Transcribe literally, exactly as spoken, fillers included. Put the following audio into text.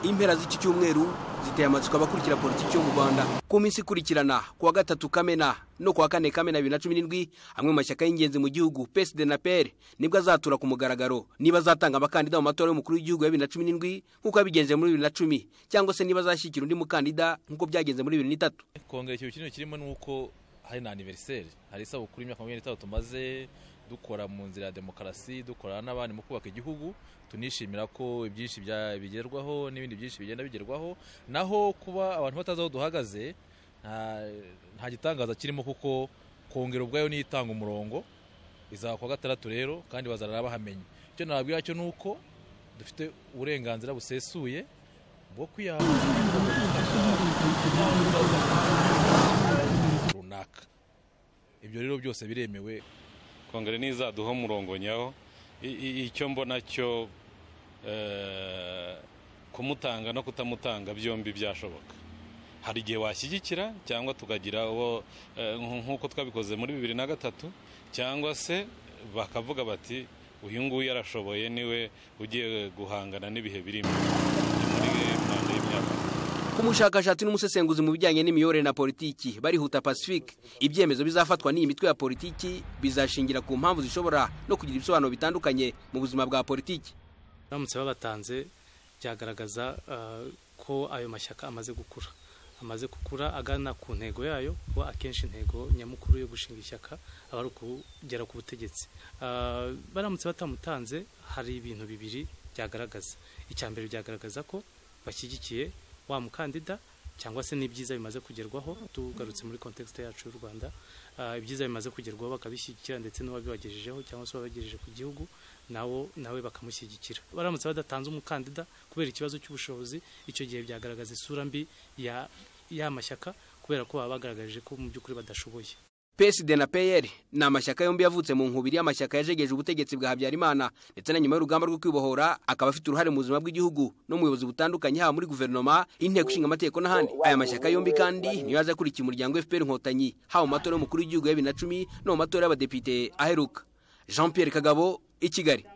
Impera z'iki cyumweru ziteye amatsiko abakurikira politiki yo mu Rwanda. Ku minsi ikurikirana kuwa gatatu Kamena no kuwa kane Kamena bibiri na cumi n'indwi, amwe mu mashyaka y'ingenzi mu gihugu P S D na P R nibwo azatura ku mugaragaro niba azatanga abakandida mu matora y'umukuru w'igihugu ya bibiri na cumi n'indwi nk'uko yabigenze muri bibiri na cumi, cyangwa se niba azashyikira undi mukandida nk'uko byagenze muri bibiri n'itatu. Kongera ikintu kinini kirimo nuko hari na anniversaire, hari isabukuru y'imyaka makumyabiri n'itatu tumaze dukora mu nzira ya demokarasi, dukora n'abandi mu kubaka igihugu. Tunishimira ko ibyinshi bigerwaho n'ibindi byinshi bigenda bigerwaho, naho kuba abantu batazaho duhagaze nta nta gitangaza kirimo, kuko kongera ubwayo nitanga umurongo izaba kwa gatandatu rero, kandi bazarara bahamenye. Icyo nababwira cyo nuko dufite uburenganzira busesuye bwo kwiyama runaka. Ibyo rero byose biremewe. Kongere niza duho murongo nyaho. Icyo mbona cyo kumutanga no kutamutanga byombi byashoboka. Hari igihe washyigikira cyangwa tukagira uwo nk'uko twabikoze muri bibiri na gatatu, cyangwa se bakavuga bati uyu nguyu yarashoboye niwe ugiye guhangana n'ibihe birimo muri manda y'imyaka. Kumushakashatsi n'umusesenguzi mu bijyanye n'imiyorere na politiki Barihuta Pacifique, ibyemezo bizafatwa n'iyi mitwe ya politiki bizashingira ku mpamvu zishobora no kugira ibisobanuro bitandukanye mu buzima bwa politiki. Baramutse babatanze byagaragaza uh, ko ayo mashyaka amaze gukura amaze gukura agana ku ntego yayo, ko akenshi intego nyamukuru yo gushinga ishyaka aba ari kugera ku butegetsi. Uh, baramutse batamutanze hari ibintu bibiri byagaragaza. Icyambere byagaragaza ko bashyigikiye wa mukandida, cyangwa se n'ibyiza bimaze kugerwaho. Tugarutse muri context yacu y'u Rwanda, uh, ibyiza bimaze kugerwaho bakabishyigikira, ndetse n'uwabibagejejeho cyangwa se wabagejeje ku gihugu nawo nawe bakamushyigikira. Baramutse badatanze umukandida kubera ikibazo cy'ubushobozi, icyo gihe byagaragaza isura mbi ya ya mashyaka, kubera ko baba bagaragaje ko mu by'ukuri badashoboye. P S D na P R ni amashyaka yombi yavutse mu nkubiri y'amashyaka yajegeje ubutegetsi bwa Habyarimana, ndetse na nyuma y'urugamba rwo kwibohora akaba afite uruhare mu buzima bw'igihugu no mu buyobozi butandukanye, haba muri guverinoma, inteko ishinga amategeko n'ahandi. Aya mashyaka yombi kandi niyo yaza kurikiye umuryango F P R Inkotanyi, haba mu matora y'umukuru w'igihugu ya bibiri na cumi no mu matora y'abadepite aheruka. Jean Pierre Kagabo, i Kigali.